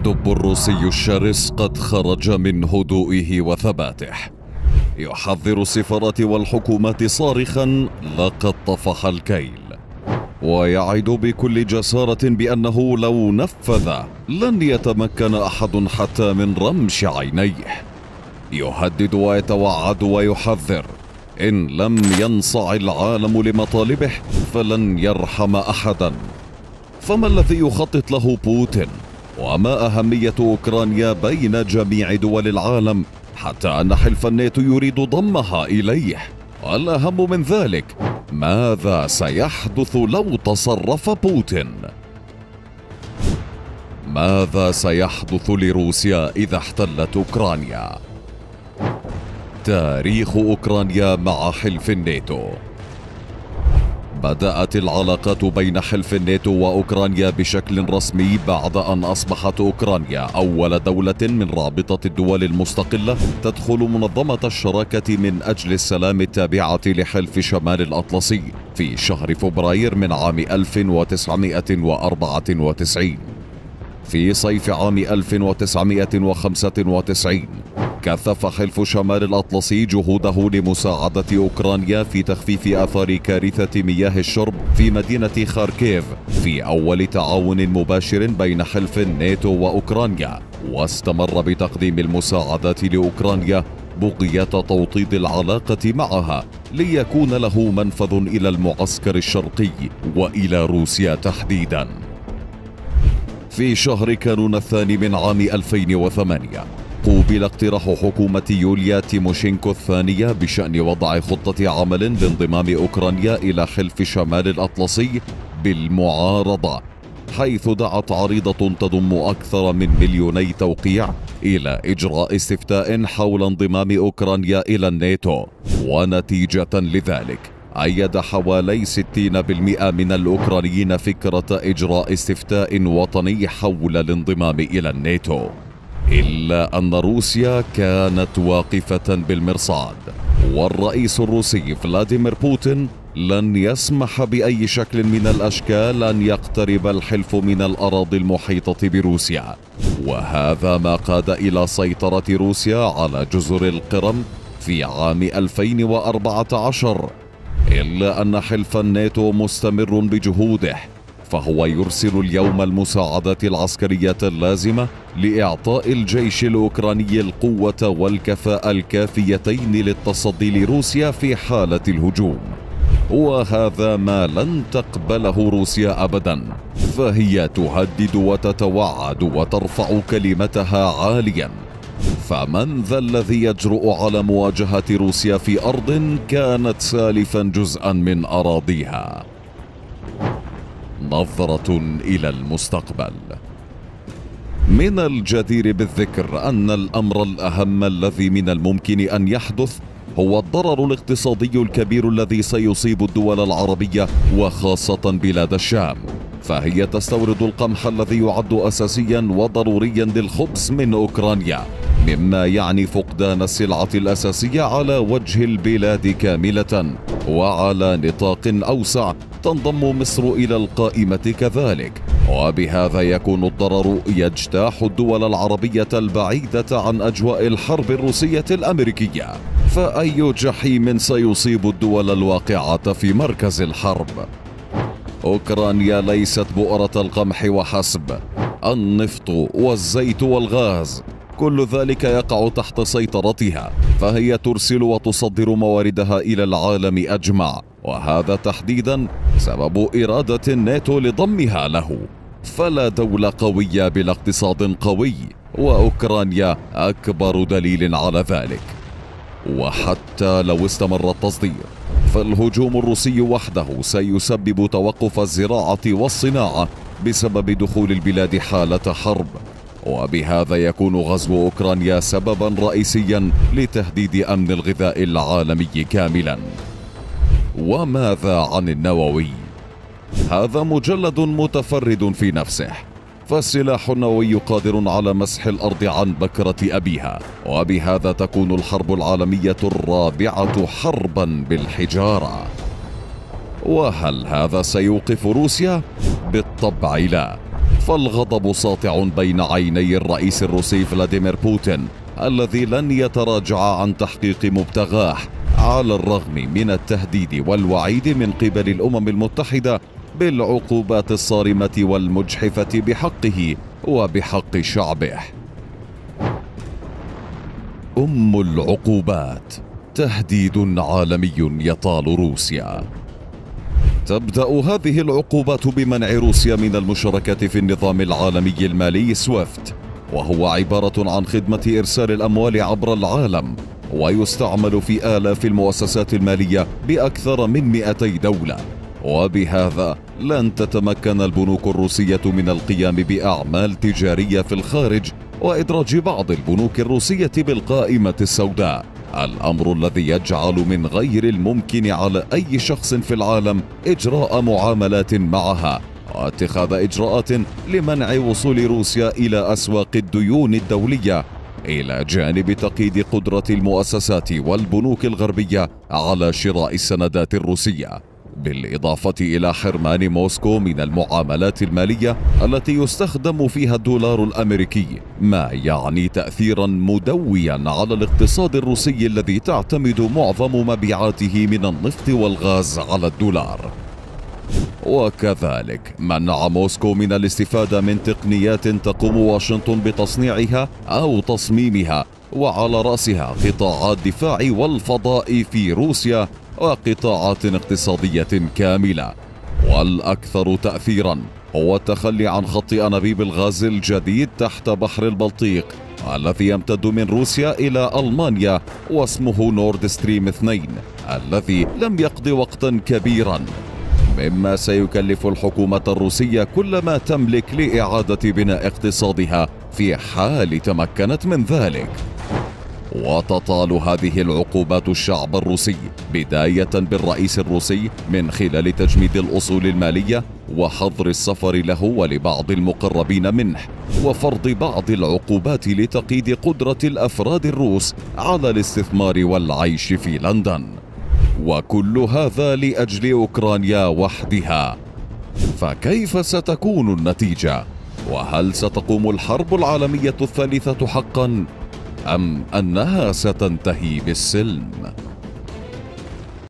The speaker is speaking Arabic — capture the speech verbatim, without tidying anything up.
الدب الروسي الشرس قد خرج من هدوئه وثباته، يحذر السفارات والحكومات صارخا لقد طفح الكيل، ويعد بكل جسارة بأنه لو نفذ لن يتمكن أحد حتى من رمش عينيه. يهدد ويتوعد ويحذر: إن لم ينصع العالم لمطالبه فلن يرحم أحدا. فما الذي يخطط له بوتين؟ وما أهمية أوكرانيا بين جميع دول العالم حتى أن حلف الناتو يريد ضمها إليه؟ والأهم من ذلك، ماذا سيحدث لو تصرف بوتين؟ ماذا سيحدث لروسيا إذا احتلت أوكرانيا؟ تاريخ أوكرانيا مع حلف الناتو. بدأت العلاقات بين حلف الناتو وأوكرانيا بشكل رسمي بعد أن أصبحت أوكرانيا أول دولة من رابطة الدول المستقلة تدخل منظمة الشراكة من أجل السلام التابعة لحلف شمال الأطلسي في شهر فبراير من عام ألف وتسعمائة وأربعة وتسعين. في صيف عام ألف وتسعمائة وخمسة وتسعين كثف حلف شمال الأطلسي جهوده لمساعدة أوكرانيا في تخفيف آثار كارثة مياه الشرب في مدينة خاركيف في أول تعاون مباشر بين حلف الناتو وأوكرانيا، واستمر بتقديم المساعدات لأوكرانيا بقية توطيد العلاقة معها ليكون له منفذ إلى المعسكر الشرقي وإلى روسيا تحديدا. في شهر كانون الثاني من عام ألفين وثمانية قوبل اقتراح حكومة يوليا تيموشينكو الثانية بشأن وضع خطة عمل لانضمام أوكرانيا إلى حلف شمال الأطلسي بالمعارضة، حيث دعت عريضة تضم أكثر من مليوني توقيع إلى إجراء استفتاء حول انضمام أوكرانيا إلى الناتو. ونتيجة لذلك أيد حوالي ستين بالمئة من الأوكرانيين فكرة إجراء استفتاء وطني حول الانضمام إلى الناتو، إلا أن روسيا كانت واقفة بالمرصاد، والرئيس الروسي فلاديمير بوتين لن يسمح بأي شكل من الأشكال أن يقترب الحلف من الأراضي المحيطة بروسيا، وهذا ما قاد إلى سيطرة روسيا على جزر القرم في عام ألفين وأربعة عشر. إلا أن حلف الناتو مستمر بجهوده، فهو يرسل اليوم المساعدات العسكرية اللازمة لإعطاء الجيش الأوكراني القوة والكفاءة الكافيتين للتصدي لروسيا في حالة الهجوم، وهذا ما لن تقبله روسيا أبدا، فهي تهدد وتتوعد وترفع كلمتها عاليا. فمن ذا الذي يجرؤ على مواجهة روسيا في أرض كانت سالفا جزءا من أراضيها؟ نظرة إلى المستقبل. من الجدير بالذكر أن الأمر الأهم الذي من الممكن أن يحدث هو الضرر الاقتصادي الكبير الذي سيصيب الدول العربية وخاصة بلاد الشام، فهي تستورد القمح الذي يعد أساسيا وضروريا للخبز من أوكرانيا، مما يعني فقدان السلعة الأساسية على وجه البلاد كاملة. وعلى نطاق أوسع تنضم مصر إلى القائمة كذلك، وبهذا يكون الضرر يجتاح الدول العربية البعيدة عن أجواء الحرب الروسية الأمريكية. فأي جحيم سيصيب الدول الواقعة في مركز الحرب؟ أوكرانيا ليست بؤرة القمح وحسب، النفط والزيت والغاز كل ذلك يقع تحت سيطرتها، فهي ترسل وتصدر مواردها إلى العالم أجمع، وهذا تحديدا سبب إرادة الناتو لضمها له. فلا دولة قوية بلا اقتصاد قوي، وأوكرانيا أكبر دليل على ذلك. وحتى لو استمر التصدير فالهجوم الروسي وحده سيسبب توقف الزراعة والصناعة بسبب دخول البلاد حالة حرب، وبهذا يكون غزو أوكرانيا سببا رئيسيا لتهديد أمن الغذاء العالمي كاملا. وماذا عن النووي؟ هذا مجلد متفرد في نفسه، فالسلاح النووي قادر على مسح الأرض عن بكرة أبيها، وبهذا تكون الحرب العالمية الرابعة حربا بالحجارة. وهل هذا سيوقف روسيا؟ بالطبع لا، فالغضب ساطع بين عيني الرئيس الروسي فلاديمير بوتين الذي لن يتراجع عن تحقيق مبتغاه على الرغم من التهديد والوعيد من قبل الأمم المتحدة بالعقوبات الصارمة والمجحفة بحقه وبحق شعبه. أم العقوبات، تهديد عالمي يطال روسيا. تبدأ هذه العقوبات بمنع روسيا من المشاركة في النظام العالمي المالي سويفت، وهو عبارة عن خدمة إرسال الأموال عبر العالم، ويستعمل في آلاف المؤسسات المالية بأكثر من مئتي دولة. وبهذا لن تتمكن البنوك الروسية من القيام بأعمال تجارية في الخارج وإدراج بعض البنوك الروسية بالقائمة السوداء، الأمر الذي يجعل من غير الممكن على أي شخص في العالم إجراء معاملات معها واتخاذ إجراءات لمنع وصول روسيا إلى أسواق الديون الدولية، إلى جانب تقييد قدرة المؤسسات والبنوك الغربية على شراء السندات الروسية، بالإضافة إلى حرمان موسكو من المعاملات المالية التي يستخدم فيها الدولار الأمريكي، ما يعني تأثيرا مدويا على الاقتصاد الروسي الذي تعتمد معظم مبيعاته من النفط والغاز على الدولار. وكذلك منع موسكو من الاستفادة من تقنيات تقوم واشنطن بتصنيعها أو تصميمها، وعلى رأسها قطاع الدفاع والفضاء في روسيا وقطاعات اقتصادية كاملة. والأكثر تأثيرا هو التخلي عن خط أنابيب الغاز الجديد تحت بحر البلطيق الذي يمتد من روسيا إلى ألمانيا واسمه نورد ستريم اثنين، الذي لم يقض وقتا كبيرا، مما سيكلف الحكومة الروسية كل ما تملك لإعادة بناء اقتصادها في حال تمكنت من ذلك. وتطال هذه العقوبات الشعب الروسي، بداية بالرئيس الروسي من خلال تجميد الأصول المالية وحظر السفر له ولبعض المقربين منه، وفرض بعض العقوبات لتقييد قدرة الأفراد الروس على الاستثمار والعيش في لندن. وكل هذا لأجل أوكرانيا وحدها. فكيف ستكون النتيجة؟ وهل ستقوم الحرب العالمية الثالثة حقا؟ أم أنها ستنتهي بالسلم؟